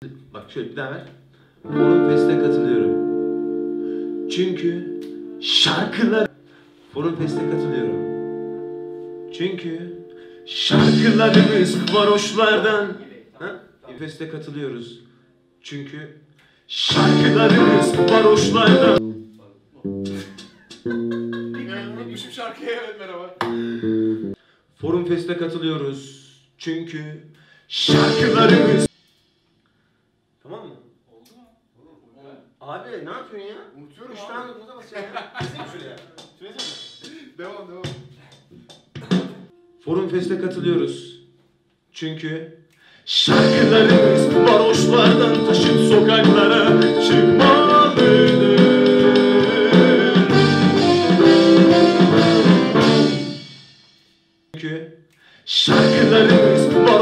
Bak şöyle bir daha ver. Forum Fest'e katılıyorum. Çünkü şarkılar... Forum Fest'e katılıyorum. Çünkü şarkılarımız varoşlardan... Ha? Fest'e katılıyoruz. Çünkü şarkılarımız varoşlardan... Unutmuşum şarkıya, evet merhaba. Forum Fest'e katılıyoruz. Çünkü şarkılarımız... Tamam mı? Oldu mu? Abi ne yapıyorsun ya? Unutuyorum 3 abi. tane nota basıyorsun ya. Keseyim şuraya. Devam. Forum Fest'e katılıyoruz. Çünkü şarkılarımız varoşlardan taşıp sokaklara çıkmalıdır. Çünkü şarkılarımız